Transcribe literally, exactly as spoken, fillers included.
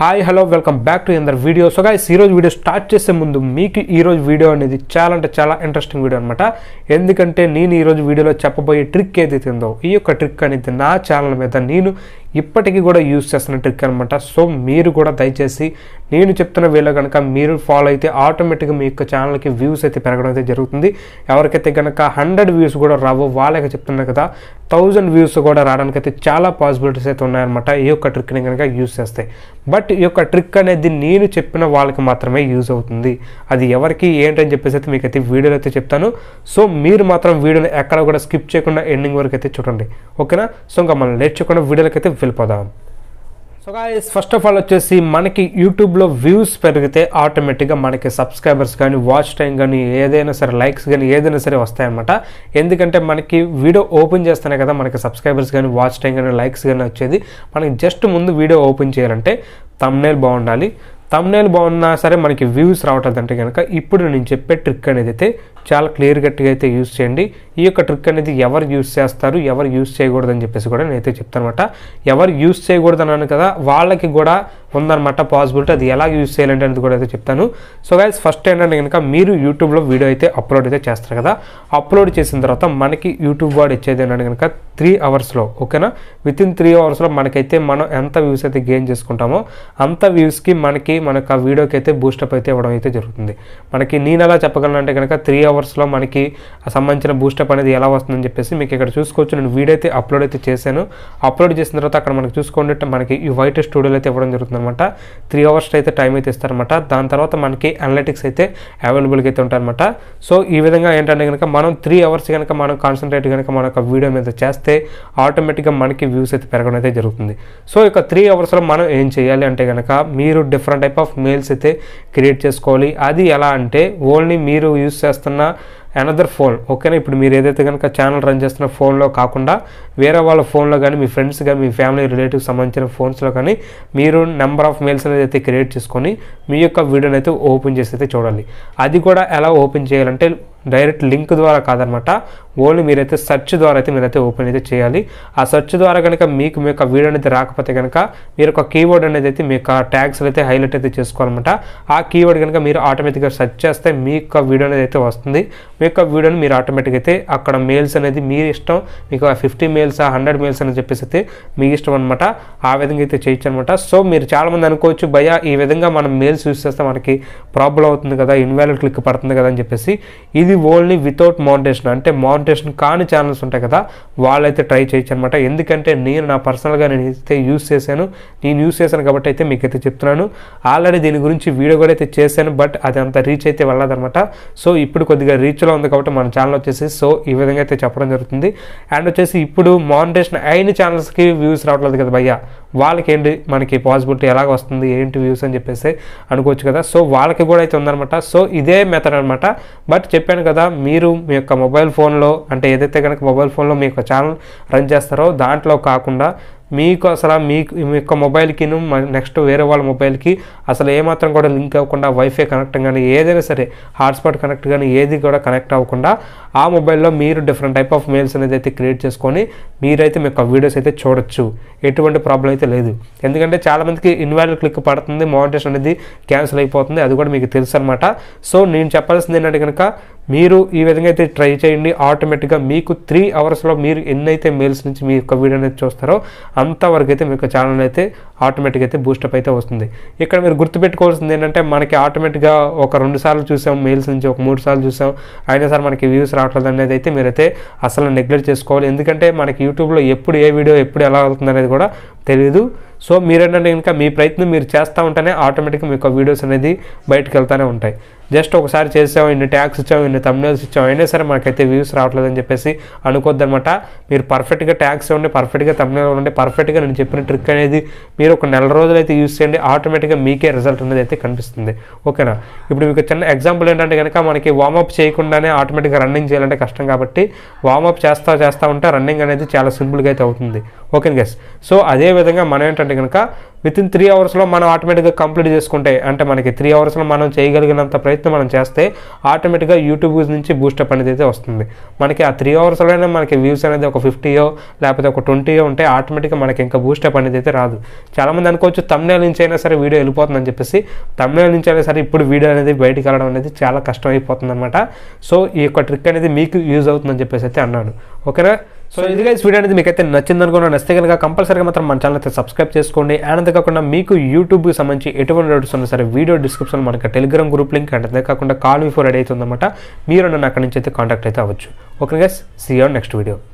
Hi hello welcome back to another video. So guys ఈ రోజు video start చేసే ముందు మీకు ఈ రోజు వీడియో అనేది చాలా అంటే చాలా ఇంట్రెస్టింగ్ వీడియో అనమాట. ఎందుకంటే నేను ఈ రోజు వీడియోలో చెప్పబోయే ట్రిక్ ఏదైతే ఉందో ఈ యొక్క ట్రిక్ అనేది నా ఛానల్ మీద నేను ఇప్పటికీ కూడా యూజ్ చేస్తున్న ట్రిక్ అనమాట. సో మీరు కూడా దయచేసి నేను చెప్తున్న వేలో కనుక మీరు ఫాలో అయితే ఆటోమేటిక్గా మీ యొక్క ఛానల్కి వ్యూస్ అయితే పెరగడం అయితే జరుగుతుంది. ఎవరికైతే కనుక హండ్రెడ్ వ్యూస్ కూడా రావో వాళ్ళకి చెప్తున్నారు కదా థౌజండ్ వ్యూస్ కూడా రావడానికి అయితే చాలా పాసిబిలిటీస్ అయితే ఉన్నాయన్నమాట ఈ యొక్క ట్రిక్ని కనుక యూజ్ చేస్తే. బట్ ఈ యొక్క ట్రిక్ అనేది నేను చెప్పిన వాళ్ళకి మాత్రమే యూజ్ అవుతుంది. అది ఎవరికి ఏంటని చెప్పేసి అయితే మీకు అయితే వీడియోలో అయితే చెప్తాను. సో మీరు మాత్రం వీడియోని ఎక్కడ కూడా స్కిప్ చేయకుండా ఎండింగ్ వరకు అయితే చూడండి, ఓకేనా? సో ఇంకా మనం లేట్ చేయకుండా వీడియోలకి అయితే వెళ్ళిపోదాం. So guys first of all వచ్చేసి మనకి యూట్యూబ్లో వ్యూస్ పెరిగితే ఆటోమేటిక్గా మనకి సబ్స్క్రైబర్స్ కానీ వాచ్ టైం కానీ ఏదైనా సరే లైక్స్ కానీ ఏదైనా సరే వస్తాయన్నమాట. ఎందుకంటే మనకి వీడియో ఓపెన్ చేస్తేనే కదా మనకి సబ్స్క్రైబర్స్ కానీ వాచ్ టైం కానీ లైక్స్ కానీ వచ్చేది. మనకి జస్ట్ ముందు వీడియో ఓపెన్ చేయాలంటే థంబ్నెయిల్ బాగుండాలి. థంబ్నెయిల్ బాగున్నా సరే మనకి వ్యూస్ రావట్లేదంటే కనుక ఇప్పుడు నేను చెప్పే ట్రిక్ అనేది అయితే చాలా క్లియర్ కట్గా అయితే యూజ్ చేయండి. ఈ యొక్క ట్రిక్ అనేది ఎవరు యూజ్ చేస్తారు ఎవరు యూజ్ చేయకూడదని చెప్పేసి కూడా నేనైతే చెప్తాను అనమాట. ఎవరు యూజ్ చేయకూడదు అన్నాను కదా వాళ్ళకి కూడా ఉందన్నమాట పాసిబిలిటీ. అది ఎలా యూజ్ చేయాలంటే అనేది కూడా అయితే చెప్తాను. సో గైస్ ఫస్ట్ ఏంటంటే కనుక మీరు యూట్యూబ్లో వీడియో అయితే అప్లోడ్ అయితే చేస్తారు కదా, అప్లోడ్ చేసిన తర్వాత మనకి యూట్యూబ్ వాడు ఇచ్చేది ఏంటంటే కనుక త్రీ అవర్స్లో ఓకేనా, విత్ ఇన్ త్రీ అవర్స్లో మనకైతే మనం ఎంత వ్యూస్ అయితే గెయిన్ చేసుకుంటామో అంత వ్యూస్కి మనకి మనకు ఆ వీడియోకి అయితే బూస్టప్ అయితే ఇవ్వడం అయితే జరుగుతుంది. మనకి నేను ఎలా చెప్పగలను అంటే కనుక త్రీ అవర్స్లో మనకి సంబంధించిన బూస్టప్ అనేది ఎలా వస్తుందని చెప్పేసి మీకు ఇక్కడ చూసుకోవచ్చు. నేను వీడియో అయితే అప్లోడ్ అయితే చేశాను. అప్లోడ్ చేసిన తర్వాత అక్కడ మనకి చూసుకోండి మనకి ఈ వైట్ స్టూడియోలో అయితే ఇవ్వడం జరుగుతుంది అనమాట. త్రీ అవర్స్ అయితే టైం అయితే ఇస్తారనమాట. దాని తర్వాత మనకి అనలిటిక్స్ అయితే అవైలబుల్గా అయితే ఉంటాయన్నమాట. సో ఈ విధంగా ఏంటంటే కనుక మనం త్రీ అవర్స్ కనుక మనం కాన్సన్ట్రేట్ కనుక మన యొక్క వీడియో మీద చేస్తే ఆటోమేటిక్గా మనకి వ్యూస్ అయితే పెరగడం అయితే జరుగుతుంది. సో ఇక త్రీ అవర్స్లో మనం ఏం చేయాలి అంటే కనుక మీరు డిఫరెంట్ టైప్ ఆఫ్ మెయిల్స్ అయితే క్రియేట్ చేసుకోవాలి. అది ఎలా అంటే ఓన్లీ మీరు యూజ్ చేస్తున్న అనదర్ ఫోన్ ఓకేనా. ఇప్పుడు మీరు ఏదైతే కనుక ఛానల్ రన్ చేస్తున్న ఫోన్లో కాకుండా వేరే వాళ్ళ ఫోన్లో కానీ మీ ఫ్రెండ్స్ కానీ మీ ఫ్యామిలీ రిలేటివ్స్ సంబంధించిన ఫోన్స్లో కానీ మీరు నెంబర్ ఆఫ్ మెయిల్స్ అనేది అయితే క్రియేట్ చేసుకొని మీ యొక్క వీడియోని అయితే ఓపెన్ చేసి అయితే చూడాలి. అది కూడా ఎలా ఓపెన్ చేయాలంటే డైరెక్ట్ లింక్ ద్వారా కాదనమాట, ఓన్లీ మీరైతే సెర్చ్ ద్వారా అయితే మీరైతే ఓపెన్ అయితే చేయాలి. ఆ సెర్చ్ ద్వారా కనుక మీకు మీ యొక్క వీడియో అనేది రాకపోతే కనుక మీరు ఒక కీవర్డ్ అనేది అయితే మీ యొక్క ట్యాగ్స్ అయితే హైలైట్ అయితే చేసుకోవాలన్నమాట. ఆ కీవర్డ్ కనుక మీరు ఆటోమేటిక్గా సెర్చ్ చేస్తే మీ యొక్క వీడియో అనేది అయితే వస్తుంది. మీ యొక్క వీడియోని మీరు ఆటోమేటిక్గా అయితే అక్కడ మెయిల్స్ అనేది మీ ఇష్టం, మీకు ఫిఫ్టీ మెయిల్స్ హండ్రెడ్ మెయిల్స్ అని చెప్పేసి అయితే మీ ఇష్టం అనమాట. ఆ విధంగా అయితే చేయొచ్చు అనమాట. సో మీరు చాలామంది అనుకోవచ్చు భయ్యా ఈ విధంగా మనం మెయిల్స్ యూస్ చేస్తే మనకి ప్రాబ్లం అవుతుంది కదా, ఇన్వాలిడ్ క్లిక్ పడుతుంది కదా అని చెప్పేసి. ఇది ఓన్లీ వితౌట్ మౌంటేషన్ అంటే మౌంటేషన్ కాని ఛానల్స్ ఉంటాయి కదా వాళ్ళైతే ట్రై చేయొచ్చు అనమాట. ఎందుకంటే నేను నా పర్సనల్గా నేను అయితే యూస్ చేశాను నేను యూస్ చేశాను కాబట్టి అయితే మీకు అయితే చెప్తున్నాను. ఆల్రెడీ దీని గురించి వీడియో కూడా అయితే చేశాను, బట్ అది అంత రీచ్ అయితే వెళ్ళదనమాట. సో ఇప్పుడు కొద్దిగా రీచ్లో ఉంది కాబట్టి మన ఛానల్ వచ్చేసి సో ఈ విధంగా అయితే చెప్పడం జరుగుతుంది. అండ్ వచ్చేసి ఇప్పుడు మౌంటేషన్ అయిన ఛానల్స్కి వ్యూస్ రావట్లేదు కదా భయ్యా, వాళ్ళకి ఏంటి మనకి పాసిబిలిటీ ఎలాగ వస్తుంది ఏంటి వ్యూస్ అని చెప్పేసి అనుకోవచ్చు కదా. సో వాళ్ళకి కూడా అయితే ఉందన్నమాట. సో ఇదే మెథడ్ అనమాట. బట్ చెప్పాను కదా మీరు మీ యొక్క మొబైల్ ఫోన్లో అంటే ఏదైతే కనుక మొబైల్ ఫోన్లో మీ యొక్క ఛానల్ రన్ చేస్తారో దాంట్లో కాకుండా మీకు అసలు మీకు మీ యొక్క మొబైల్కి నెక్స్ట్ వేరే వాళ్ళ మొబైల్కి అసలు ఏమాత్రం కూడా లింక్ అవ్వకుండా వైఫై కనెక్ట్ కానీ ఏదైనా సరే హాట్స్పాట్ కనెక్ట్ కానీ ఏది కూడా కనెక్ట్ అవ్వకుండా ఆ మొబైల్లో మీరు డిఫరెంట్ టైప్ ఆఫ్ మెయిల్స్ అనేది అయితే క్రియేట్ చేసుకొని మీరైతే మీ యొక్క వీడియోస్ అయితే చూడొచ్చు. ఎటువంటి ప్రాబ్లం అయితే లేదు. ఎందుకంటే చాలామందికి ఇన్వాలిడ్ క్లిక్ పడుతుంది, మౌంటేషన్ అనేది క్యాన్సిల్ అయిపోతుంది, అది కూడా మీకు తెలుసు అనమాట. సో నేను చెప్పాల్సింది ఏంటంటే కనుక మీరు ఈ విధంగా అయితే ట్రై చేయండి. ఆటోమేటిక్గా మీకు త్రీ అవర్స్లో మీరు ఎన్నైతే మెయిల్స్ నుంచి మీ యొక్క వీడియో అనేది చూస్తారో అంతవరకు అయితే మీ యొక్క ఛానల్ అయితే ఆటోమేటిక్గా అయితే బూస్టప్ అయితే వస్తుంది. ఇక్కడ మీరు గుర్తుపెట్టుకోవాల్సింది ఏంటంటే మనకి ఆటోమేటిక్గా ఒక రెండు సార్లు చూసాం మెయిల్స్ నుంచి ఒక మూడు సార్లు చూసాం అయినా సరే మనకి వ్యూస్ రావట్లేదు అనేది అయితే మీరైతే అసలు నెగ్లెక్ట్ చేసుకోవాలి. ఎందుకంటే మనకి యూట్యూబ్లో ఎప్పుడు ఏ వీడియో ఎప్పుడు ఎలా అవుతుంది అనేది కూడా తెలియదు. సో మీరేంటంటే ఇంకా మీ ప్రయత్నం మీరు చేస్తూ ఉంటేనే ఆటోమేటిక్గా మీ యొక్క వీడియోస్ అనేది బయటకు వెళ్తూనే ఉంటాయి. జస్ట్ ఒకసారి చేసాం ఇన్ని ట్యాగ్స్ ఇచ్చాం ఇన్ని థంబ్నెయిల్స్ ఇచ్చాం అయినా సరే మనకైతే వ్యూస్ రావట్లేదు అని చెప్పేసి అనుకోద్దనమాట. మీరు పర్ఫెక్ట్గా ట్యాగ్స్ ఇవ్వండి, పర్ఫెక్ట్గా థంబ్నెయిల్ ఇవ్వండి, పర్ఫెక్ట్గా నేను చెప్పిన ట్రిక్ అనేది మీరు ఒక నెల రోజులు అయితే యూస్ చేయండి. ఆటోమేటిక్గా మీకే రిజల్ట్ అనేది అయితే కనిపిస్తుంది, ఓకేనా. ఇప్పుడు మీకు చిన్న ఎగ్జాంపుల్ ఏంటంటే కనుక మనకి వార్మప్ చేయకుండానే ఆటోమేటిక్గా రన్నింగ్ చేయాలంటే కష్టం కాబట్టి వార్మప్ చేస్తూ చేస్తూ ఉంటే రన్నింగ్ అనేది చాలా సింపుల్గా అయితే అవుతుంది, ఓకే గైస్. సో అదేవిధంగా మనం ఏంటంటే అంటే కనుక విత్ ఇన్ త్రీ అవర్స్లో మనం ఆటోమేటిక్గా కంప్లీట్ చేసుకుంటే అంటే మనకి త్రీ అవర్స్లో మనం చేయగలిగినంత ప్రయత్నం మనం చేస్తే ఆటోమేటిక్గా యూట్యూబ్ నుంచి బూస్టప్ అనేది అయితే వస్తుంది. మనకి ఆ త్రీ అవర్స్లోనే మనకి వ్యూస్ అనేది ఒక ఫిఫ్టీయో లేకపోతే ఒక ట్వంటీయో ఉంటే ఆటోమేటిక్గా మనకి ఇంకా బూస్టప్ అనేది అయితే రాదు. చాలామంది అనుకోవచ్చు తమ్నేల్ నుంచి అయినా సరే వీడియో వెళ్ళిపోతుందని చెప్పేసి. తమ్నేల్ నుంచి అయినా సరే ఇప్పుడు వీడియో అనేది బయటికి వెళ్ళడం అనేది చాలా కష్టం అయిపోతుంది అనమాట. సో ఈ యొక్క ట్రిక్ అనేది మీకు యూజ్ అవుతుందని చెప్పేసి అయితే అన్నాను. ఓకేనా? సో ఇది గైస్ వీడియో అనేది మీకైతే నచ్చింది అనుకున్నాను. నచ్చితే కనుక కంపల్సరీగా మాత్రం మన ఛానల్ అయితే సబ్స్క్రైబ్ చేసుకోండి. అండ్ అంతేకాకుండా మీకు యూట్యూబ్కి సంబంధించి ఎటువంటి డౌట్స్ ఉన్నా సరే వీడియో డిస్క్రిప్షన్ మనకి టెలిగ్రామ్ గ్రూప్ లింక్ అండ్ అంతేకాకుండా కాల్ మీ ఫోర్ రెడీ అవుతుందన్నమాట. మీరు నన్ను అక్కడి నుంచి అయితే కాంటాక్ట్ అయితే అవ్వచ్చు. Okay guys, see you on next video.